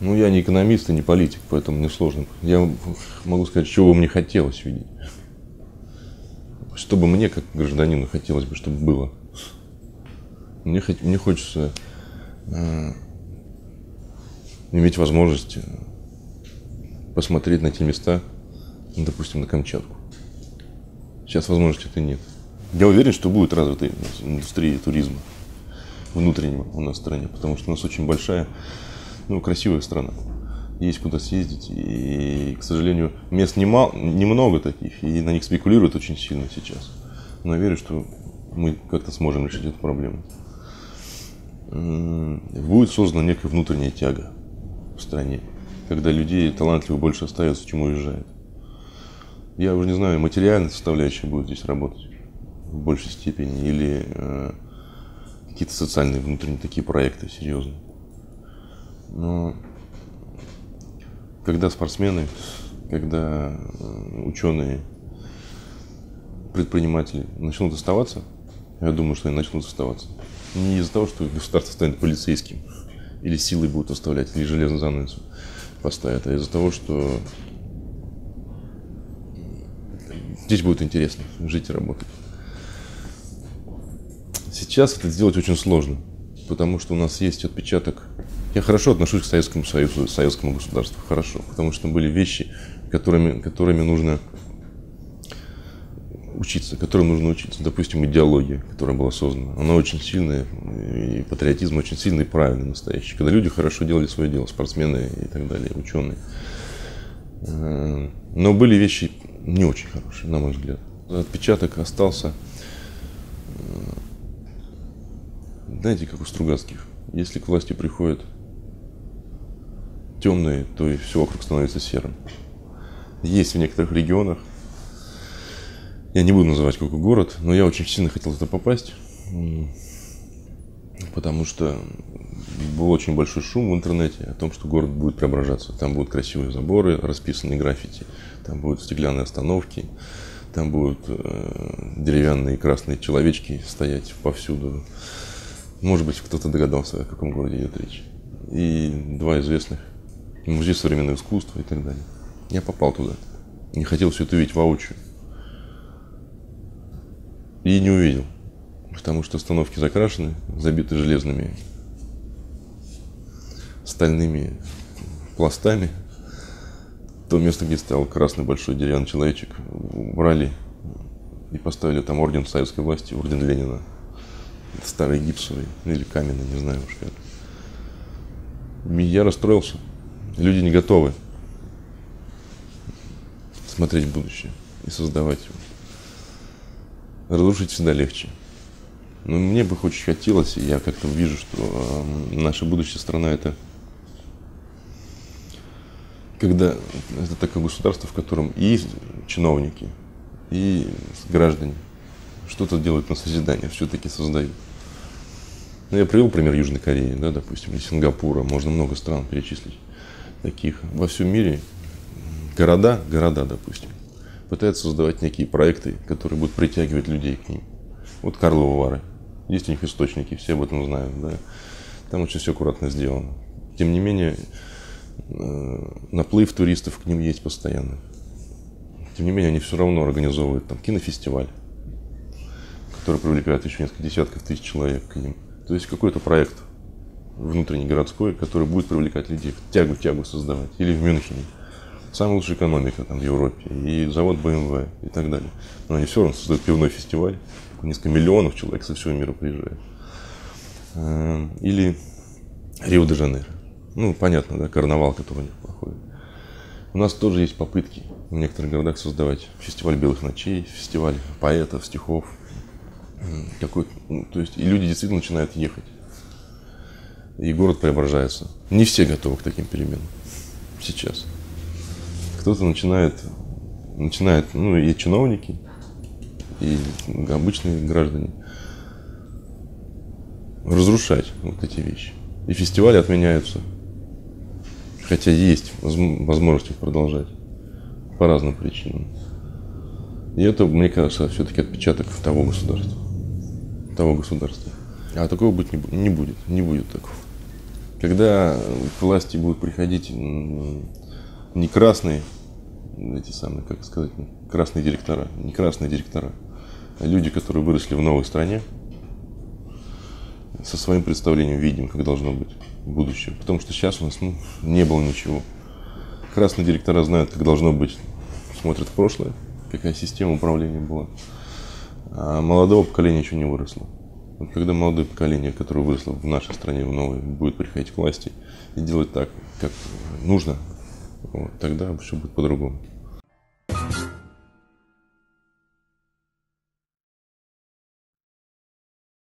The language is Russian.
Ну, я не экономист и не политик, поэтому мне сложно. Я могу сказать, чего бы мне хотелось видеть. Что бы мне, как гражданину, хотелось бы, чтобы было. Мне хочется иметь возможность посмотреть на те места, ну, допустим, на Камчатку. Сейчас возможности это нет. Я уверен, что будет развита индустрия туризма внутреннего у нас в стране, потому что у нас очень большая, ну, красивая страна. Есть куда съездить, и, к сожалению, мест немного таких, и на них спекулируют очень сильно сейчас. Но я верю, что мы как-то сможем решить эту проблему. Будет создана некая внутренняя тяга в стране, когда людей талантливых больше остается, чем уезжает. Я уже не знаю, материальная составляющая будет здесь работать в большей степени, или какие-то социальные внутренние такие проекты серьезные. Но когда спортсмены, когда ученые, предприниматели начнут оставаться, я думаю, что они начнут оставаться. Не из-за того, что государство станет полицейским, или силой будут оставлять, или железную занавесу поставят, а из-за того, что здесь будет интересно жить и работать. Сейчас это сделать очень сложно, потому что у нас есть отпечаток. Я хорошо отношусь к Советскому Союзу, к советскому государству, хорошо, потому что были вещи, которыми нужно учиться, которым нужно учиться. Допустим, идеология, которая была создана, она очень сильная, и патриотизм очень сильный, и правильный, настоящий. Когда люди хорошо делали свое дело, спортсмены и так далее, ученые. Но были вещи не очень хорошие, на мой взгляд. Отпечаток остался, знаете, как у Стругацких. Если к власти приходят темные, то и все вокруг становится серым. Есть в некоторых регионах, я не буду называть какой город, но я очень сильно хотел туда попасть, потому что был очень большой шум в интернете о том, что город будет преображаться. Там будут красивые заборы, расписанные граффити, там будут стеклянные остановки, там будут деревянные красные человечки стоять повсюду. Может быть, кто-то догадался, о каком городе идет речь. И два известных, музей современного искусства и так далее. Я попал туда. Не хотел все это видеть воочию. И не увидел. Потому что остановки закрашены, забиты железными стальными пластами. То место, где стоял красный большой деревянный человечек, убрали и поставили там орден советской власти, орден Ленина. Старый гипсовый, или каменный, не знаю уж как. И я расстроился. Люди не готовы смотреть в будущее и создавать его. Разрушить всегда легче. Но мне бы очень хотелось, и я как-то вижу, что наша будущая страна — это когда это такое государство, в котором и чиновники, и граждане что-то делают на созидание, все-таки создают. Ну, я привел пример Южной Кореи, да, допустим, или Сингапура, можно много стран перечислить таких. Во всем мире города, допустим, пытаются создавать некие проекты, которые будут притягивать людей к ним. Вот Карловы Вары. Есть у них источники, все об этом знают, да. Там очень все аккуратно сделано. Тем не менее, наплыв туристов к ним есть постоянно. Тем не менее, они все равно организовывают там кинофестиваль, который привлекает еще несколько десятков тысяч человек к ним. То есть какой-то проект внутренний городской, который будет привлекать людей, тягу создавать. Или в Мюнхене. Самая лучшая экономика там в Европе. И завод BMW и так далее. Но они все равно создают пивной фестиваль. Несколько миллионов человек со всего мира приезжают. Или Рио-де-Жанейро. Ну, понятно, да, карнавал, который у них проходит. У нас тоже есть попытки в некоторых городах создавать фестиваль белых ночей, фестиваль поэтов, стихов. То есть и люди действительно начинают ехать. И город преображается. Не все готовы к таким переменам сейчас. Кто-то начинает, ну, и чиновники, и обычные граждане, разрушать вот эти вещи. И фестивали отменяются. Хотя есть возможность их продолжать по разным причинам. И это, мне кажется, все-таки отпечаток того государства. А такого быть не будет. Не будет такого. Когда к власти будут приходить не красные, эти самые, как сказать, красные директора, не красные директора, а люди, которые выросли в новой стране, со своим представлением видим, как должно быть будущее. Потому что сейчас у нас не было ничего. Красные директора знают, как должно быть, смотрят в прошлое, какая система управления была. А молодого поколения еще не выросло. Вот когда молодое поколение, которое выросло в нашей стране, в новой, будет приходить к власти и делать так, как нужно, вот, тогда все будет по-другому.